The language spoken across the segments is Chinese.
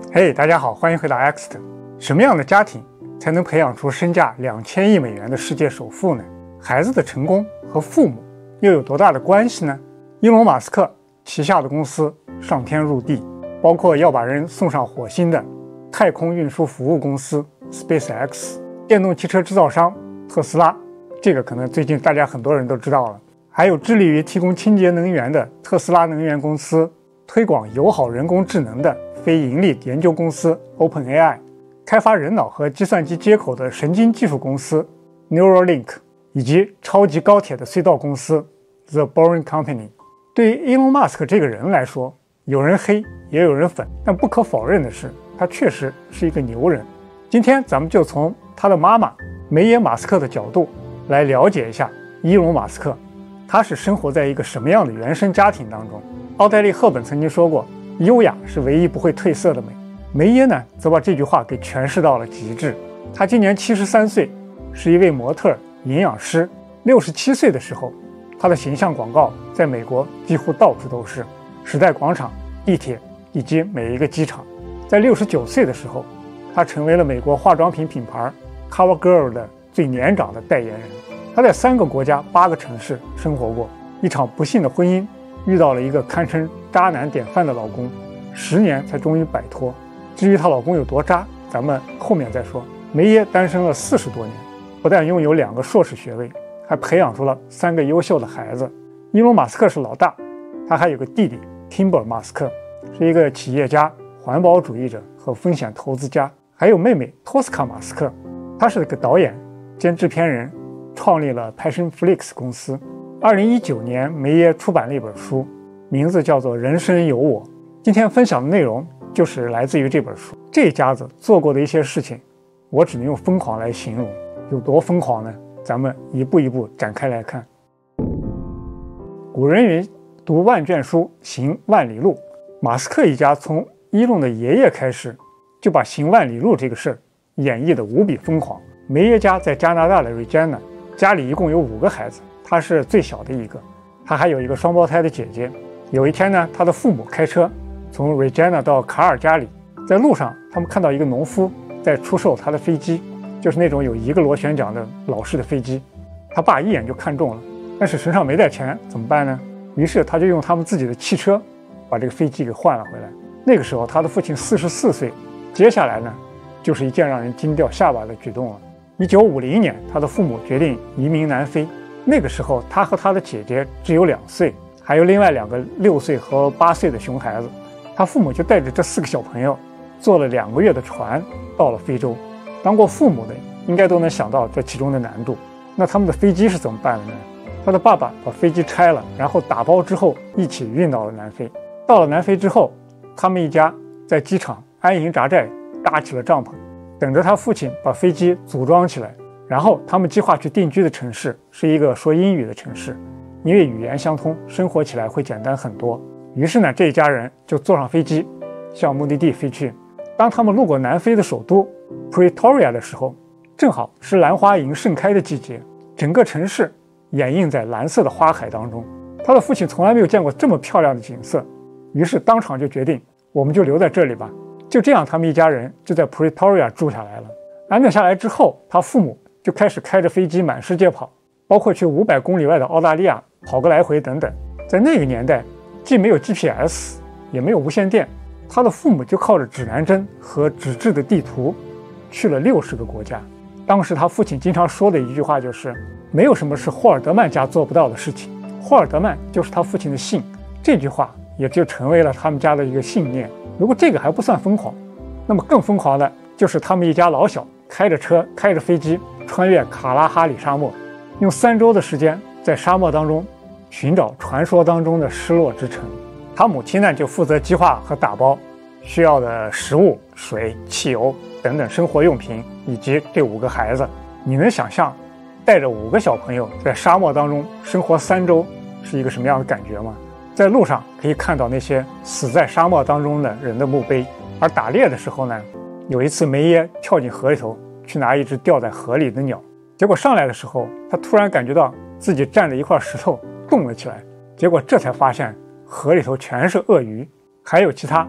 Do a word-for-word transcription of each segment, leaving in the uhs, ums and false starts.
嘿，大家好，欢迎回到 X 的。什么样的家庭才能培养出身价两千亿美元的世界首富呢？孩子的成功和父母又有多大的关系呢？伊隆·马斯克旗下的公司上天入地，包括要把人送上火星的太空运输服务公司 SpaceX， 电动汽车制造商特斯拉，这个可能最近大家很多人都知道了。还有致力于提供清洁能源的特斯拉能源公司，推广友好人工智能的非盈利研究公司 OpenAI， 开发人脑和计算机接口的神经技术公司 Neuralink， 以及超级高铁的隧道公司 The Boring Company。 对于伊隆·马斯克这个人来说，有人黑也有人粉，但不可否认的是，他确实是一个牛人。今天咱们就从他的妈妈梅耶·马斯克的角度来了解一下伊隆·马斯克，他是生活在一个什么样的原生家庭当中。奥黛丽·赫本曾经说过，优雅是唯一不会褪色的美。梅耶呢，则把这句话给诠释到了极致。她今年七十三岁，是一位模特、营养师。六十七岁的时候，她的形象广告在美国几乎到处都是，时代广场、地铁以及每一个机场。在六十九岁的时候，她成为了美国化妆品品牌 CoverGirl 的最年长的代言人。她在三个国家、八个城市生活过。一场不幸的婚姻，遇到了一个堪称渣男典范的老公，十年才终于摆脱。至于她老公有多渣，咱们后面再说。梅耶单身了四十多年，不但拥有两个硕士学位，还培养出了三个优秀的孩子。伊隆·马斯克是老大，他还有个弟弟 Timber 马斯克，是一个企业家、环保主义者和风险投资家。还有妹妹托斯卡·马斯克，他是个导演兼制片人，创立了 Passionflix 公司。二零一九年，梅耶出版了一本书，名字叫做《人生有我》。今天分享的内容就是来自于这本书。这一家子做过的一些事情，我只能用疯狂来形容。有多疯狂呢？咱们一步一步展开来看。古人云：读万卷书，行万里路。马斯克一家从伊隆的爷爷开始，就把行万里路这个事儿演绎得无比疯狂。梅耶家在加拿大的 Regina， 家里一共有五个孩子，他是最小的一个。他还有一个双胞胎的姐姐。有一天呢，他的父母开车从 Regina 到卡尔加里，在路上他们看到一个农夫在出售他的飞机，就是那种有一个螺旋桨的老式的飞机。他爸一眼就看中了，但是身上没带钱，怎么办呢？于是他就用他们自己的汽车把这个飞机给换了回来。那个时候他的父亲四十四岁，接下来呢，就是一件让人惊掉下巴的举动了。一九五零年，他的父母决定移民南非。那个时候，他和他的姐姐只有两岁，还有另外两个六岁和八岁的熊孩子。他父母就带着这四个小朋友，坐了两个月的船，到了非洲。当过父母的应该都能想到这其中的难度。那他们的飞机是怎么办的呢？他的爸爸把飞机拆了，然后打包之后一起运到了南非。到了南非之后，他们一家在机场安营扎寨，搭起了帐篷，等着他父亲把飞机组装起来。然后他们计划去定居的城市是一个说英语的城市，因为语言相通，生活起来会简单很多。于是呢，这一家人就坐上飞机向目的地飞去。当他们路过南非的首都 Pretoria 的时候，正好是兰花楹盛开的季节，整个城市掩映在蓝色的花海当中。他的父亲从来没有见过这么漂亮的景色，于是当场就决定，我们就留在这里吧。就这样，他们一家人就在 Pretoria 住下来了。安顿下来之后，他父母就开始开着飞机满世界跑，包括去五百公里外的澳大利亚跑个来回等等。在那个年代，既没有 G P S， 也没有无线电，他的父母就靠着指南针和纸质的地图去了六十个国家。当时他父亲经常说的一句话就是，没有什么是霍尔德曼家做不到的事情。霍尔德曼就是他父亲的姓，这句话也就成为了他们家的一个信念。如果这个还不算疯狂，那么更疯狂的就是他们一家老小开着车开着飞机穿越卡拉哈里沙漠，用三周的时间在沙漠当中寻找传说当中的失落之城。他母亲呢，就负责计划和打包需要的食物、水、汽油等等生活用品，以及这五个孩子。你能想象带着五个小朋友在沙漠当中生活三周是一个什么样的感觉吗？在路上可以看到那些死在沙漠当中的人的墓碑。而打猎的时候呢，有一次梅耶跳进河里头去拿一只掉在河里的鸟，结果上来的时候，他突然感觉到自己站着一块石头动了起来，结果这才发现河里头全是鳄鱼，还有其他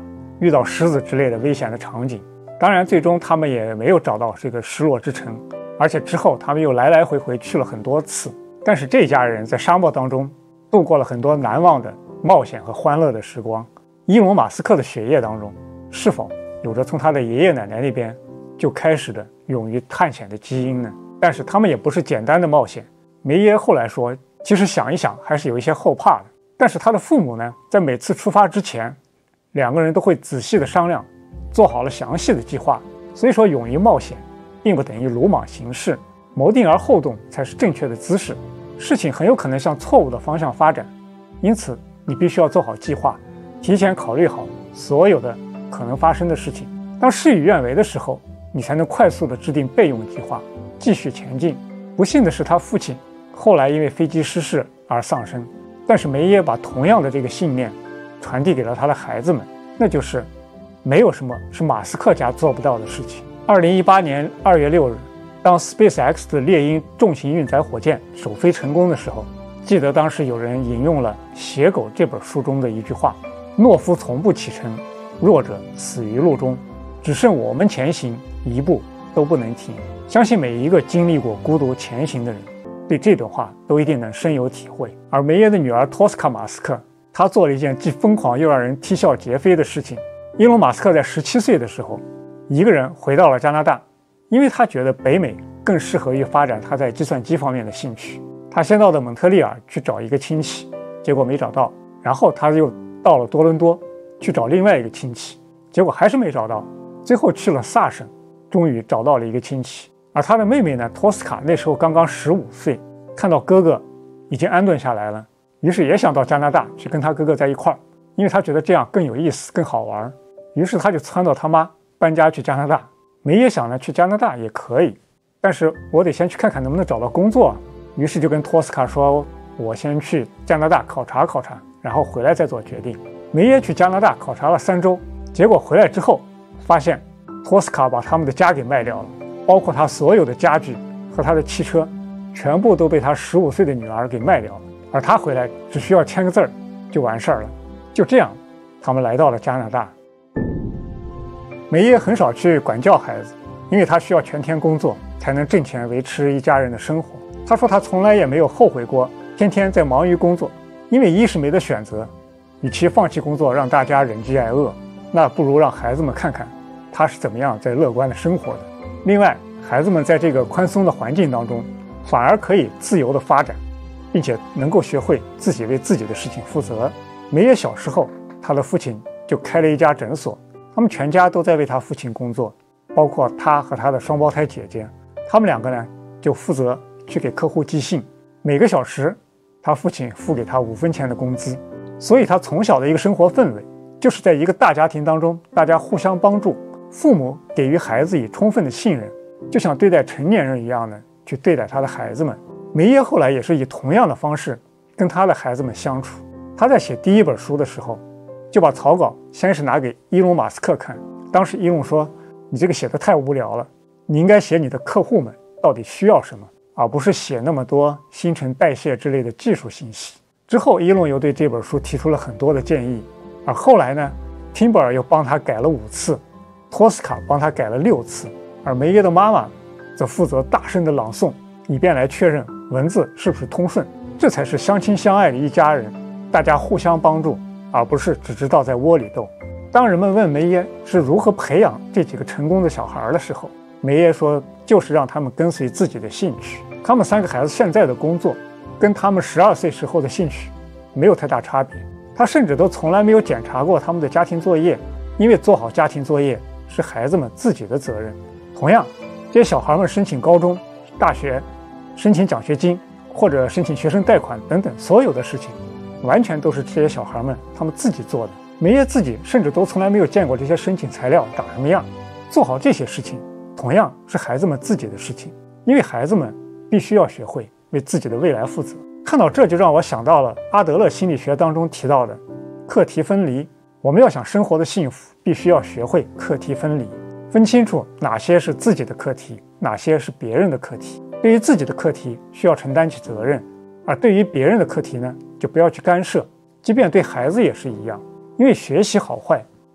遇到狮子之类的危险的场景。当然，最终他们也没有找到这个失落之城，而且之后他们又来来回回去了很多次。但是这家人在沙漠当中度过了很多难忘的冒险和欢乐的时光。伊隆·马斯克的血液当中是否有着从他的爷爷奶奶那边就开始的勇于探险的基因呢？但是他们也不是简单的冒险。梅耶后来说，其实想一想还是有一些后怕的。但是他的父母呢，在每次出发之前，两个人都会仔细的商量，做好了详细的计划。所以说，勇于冒险并不等于鲁莽行事，谋定而后动才是正确的姿势。事情很有可能向错误的方向发展，因此你必须要做好计划，提前考虑好所有的可能发生的事情。当事与愿违的时候，你才能快速的制定备用计划，继续前进。不幸的是，他父亲后来因为飞机失事而丧生，但是梅耶把同样的这个信念传递给了他的孩子们，那就是没有什么是马斯克家做不到的事情。二零一八年二月六日，当 SpaceX 的猎鹰重型运载火箭首飞成功的时候，记得当时有人引用了《写狗》这本书中的一句话：懦夫从不启程，弱者死于路中，只剩我们前行，一步都不能停。相信每一个经历过孤独前行的人，对这段话都一定能深有体会。而梅耶的女儿托斯卡·马斯克，她做了一件既疯狂又让人啼笑皆非的事情。伊隆·马斯克在十七岁的时候，一个人回到了加拿大，因为他觉得北美更适合于发展他在计算机方面的兴趣。他先到的蒙特利尔去找一个亲戚，结果没找到，然后他又到了多伦多去找另外一个亲戚，结果还是没找到，最后去了萨省，终于找到了一个亲戚。而他的妹妹呢，托斯卡那时候刚刚十五岁，看到哥哥已经安顿下来了，于是也想到加拿大去跟他哥哥在一块儿，因为他觉得这样更有意思更好玩。于是他就撺掇他妈搬家去加拿大。梅耶想呢，去加拿大也可以，但是我得先去看看能不能找到工作啊。于是就跟托斯卡说，我先去加拿大考察考察，然后回来再做决定。梅耶去加拿大考察了三周，结果回来之后发现托斯卡把他们的家给卖掉了，包括他所有的家具和他的汽车，全部都被他十五岁的女儿给卖掉了。而他回来只需要签个字儿就完事儿了。就这样，他们来到了加拿大。梅耶很少去管教孩子，因为他需要全天工作才能挣钱维持一家人的生活。他说他从来也没有后悔过天天在忙于工作，因为一是没得选择，与其放弃工作让大家忍饥挨饿，那不如让孩子们看看他是怎么样在乐观的生活的。另外，孩子们在这个宽松的环境当中反而可以自由的发展，并且能够学会自己为自己的事情负责。梅耶小时候，他的父亲就开了一家诊所，他们全家都在为他父亲工作，包括他和他的双胞胎姐姐。他们两个呢，就负责去给客户寄信，每个小时他父亲付给他五分钱的工资。所以他从小的一个生活氛围就是在一个大家庭当中，大家互相帮助，父母给予孩子以充分的信任，就像对待成年人一样的去对待他的孩子们。梅耶后来也是以同样的方式跟他的孩子们相处。他在写第一本书的时候，就把草稿先是拿给伊隆·马斯克看。当时伊隆说，你这个写的太无聊了，你应该写你的客户们到底需要什么，而不是写那么多新陈代谢之类的技术信息。之后伊隆又对这本书提出了很多的建议，而后来呢，廷伯尔又帮他改了五次，托斯卡帮他改了六次，而梅耶的妈妈则负责大声的朗诵，以便来确认文字是不是通顺。这才是相亲相爱的一家人，大家互相帮助，而不是只知道在窝里斗。当人们问梅耶是如何培养这几个成功的小孩的时候，梅耶说，就是让他们跟随自己的兴趣。他们三个孩子现在的工作跟他们十二岁时候的兴趣没有太大差别，他甚至都从来没有检查过他们的家庭作业，因为做好家庭作业是孩子们自己的责任。同样，这些小孩们申请高中、大学、申请奖学金或者申请学生贷款等等，所有的事情完全都是这些小孩们他们自己做的。梅耶自己甚至都从来没有见过这些申请材料长什么样。做好这些事情同样是孩子们自己的事情，因为孩子们必须要学会为自己的未来负责。看到这就让我想到了阿德勒心理学当中提到的课题分离。我们要想生活的幸福，必须要学会课题分离，分清楚哪些是自己的课题，哪些是别人的课题。对于自己的课题需要承担起责任，而对于别人的课题呢，就不要去干涉。即便对孩子也是一样，因为学习好坏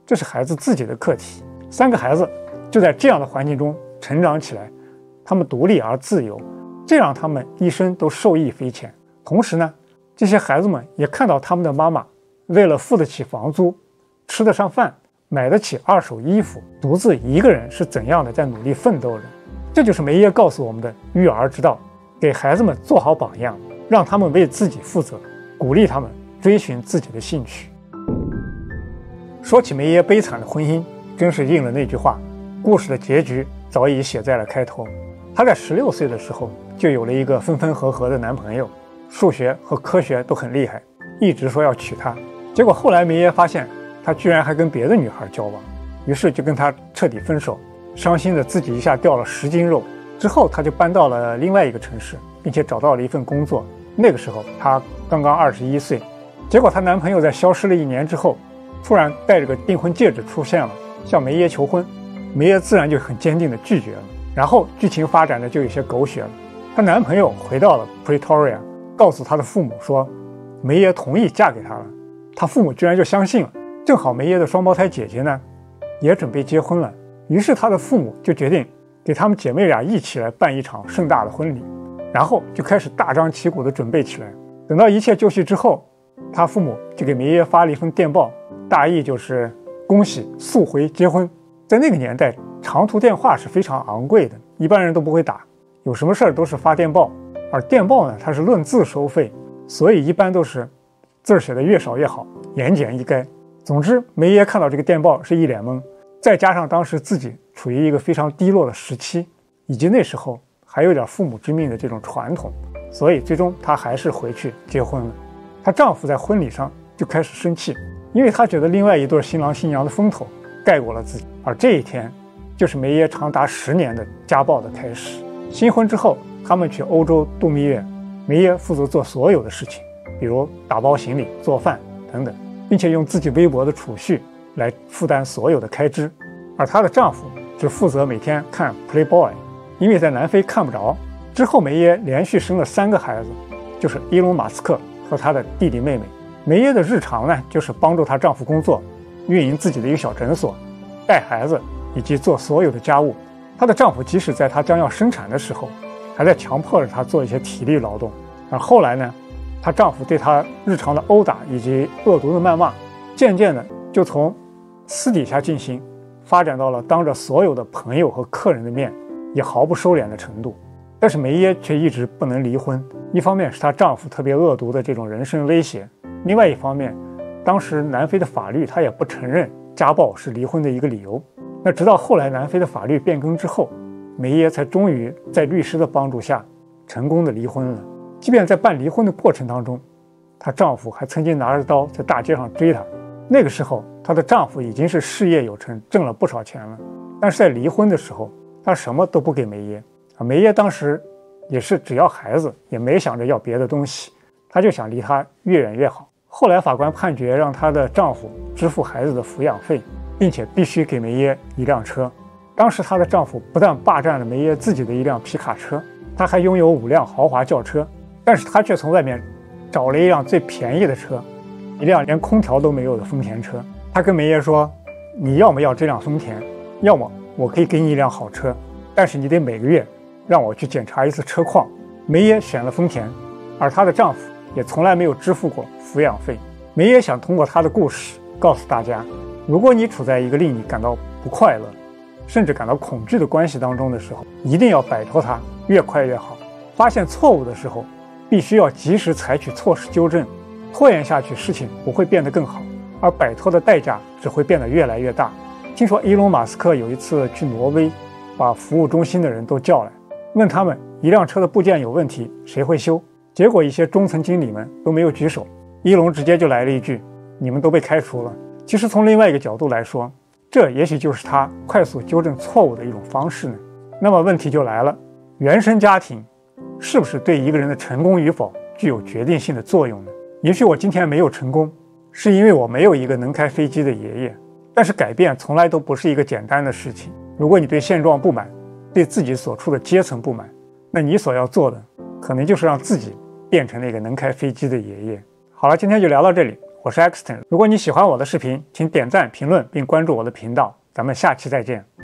这是孩子自己的课题。三个孩子就在这样的环境中成长起来，他们独立而自由，这让他们一生都受益匪浅。同时呢，这些孩子们也看到他们的妈妈为了付得起房租、吃得上饭、买得起二手衣服，独自一个人是怎样的在努力奋斗着。这就是梅耶告诉我们的育儿之道，给孩子们做好榜样，让他们为自己负责，鼓励他们追寻自己的兴趣。说起梅耶悲惨的婚姻，真是应了那句话，故事的结局早已写在了开头。她在十六岁的时候就有了一个分分合合的男朋友，数学和科学都很厉害，一直说要娶她。结果后来梅耶发现他居然还跟别的女孩交往，于是就跟他彻底分手，伤心的自己一下掉了十斤肉。之后他就搬到了另外一个城市，并且找到了一份工作。那个时候她刚刚二十一岁。结果她男朋友在消失了一年之后，突然带着个订婚戒指出现了，向梅耶求婚。梅耶自然就很坚定的拒绝了。然后剧情发展的就有些狗血了。她男朋友回到了 Pretoria， 告诉她的父母说梅耶同意嫁给他了。她父母居然就相信了。正好梅耶的双胞胎姐姐呢也准备结婚了，于是她的父母就决定给她们姐妹俩一起来办一场盛大的婚礼，然后就开始大张旗鼓地准备起来。等到一切就绪之后，她父母就给梅耶发了一封电报，大意就是恭喜速回结婚。在那个年代，长途电话是非常昂贵的，一般人都不会打，有什么事儿都是发电报，而电报呢它是论字收费，所以一般都是字写的越少越好，言简意赅。总之梅耶看到这个电报是一脸懵，再加上当时自己处于一个非常低落的时期，以及那时候还有点父母之命的这种传统，所以最终她还是回去结婚了。她丈夫在婚礼上就开始生气，因为他觉得另外一对新郎新娘的风头盖过了自己，而这一天就是梅耶长达十年的家暴的开始。新婚之后，他们去欧洲度蜜月，梅耶负责做所有的事情，比如打包行李、做饭等等，并且用自己微薄的储蓄来负担所有的开支，而她的丈夫只负责每天看 Playboy， 因为在南非看不着。之后梅耶连续生了三个孩子，就是伊隆·马斯克和他的弟弟妹妹。梅耶的日常呢，就是帮助她丈夫工作，运营自己的一个小诊所，带孩子以及做所有的家务。她的丈夫即使在她将要生产的时候，还在强迫着她做一些体力劳动。而后来呢，她丈夫对她日常的殴打以及恶毒的谩骂，渐渐的就从私底下进行，发展到了当着所有的朋友和客人的面也毫不收敛的程度。但是梅耶却一直不能离婚，一方面是她丈夫特别恶毒的这种人身威胁，另外一方面，当时南非的法律他也不承认家暴是离婚的一个理由。那直到后来南非的法律变更之后，梅耶才终于在律师的帮助下成功的离婚了。即便在办离婚的过程当中，她丈夫还曾经拿着刀在大街上追她。那个时候她的丈夫已经是事业有成，挣了不少钱了，但是在离婚的时候他什么都不给梅耶。梅耶当时也是只要孩子，也没想着要别的东西，她就想离他越远越好。后来法官判决让她的丈夫支付孩子的抚养费，并且必须给梅耶一辆车。当时她的丈夫不但霸占了梅耶自己的一辆皮卡车，他还拥有五辆豪华轿车，但是他却从外面找了一辆最便宜的车，一辆连空调都没有的丰田车。他跟梅耶说，你要么要这辆丰田，要么我可以给你一辆好车，但是你得每个月让我去检查一次车况。梅耶选了丰田，而她的丈夫也从来没有支付过抚养费。梅耶想通过她的故事告诉大家，如果你处在一个令你感到不快乐甚至感到恐惧的关系当中的时候，一定要摆脱它，越快越好。发现错误的时候必须要及时采取措施纠正，拖延下去事情不会变得更好，而摆脱的代价只会变得越来越大。听说伊隆·马斯克有一次去挪威，把服务中心的人都叫来，问他们一辆车的部件有问题谁会修，结果一些中层经理们都没有举手，伊隆直接就来了一句，你们都被开除了。其实从另外一个角度来说，这也许就是他快速纠正错误的一种方式呢。那么问题就来了，原生家庭是不是对一个人的成功与否具有决定性的作用呢？也许我今天没有成功，是因为我没有一个能开飞机的爷爷，但是改变从来都不是一个简单的事情。如果你对现状不满，对自己所处的阶层不满，那你所要做的可能就是让自己变成那个能开飞机的爷爷。好了，今天就聊到这里。 我是 Axton。如果你喜欢我的视频，请点赞、评论并关注我的频道。咱们下期再见。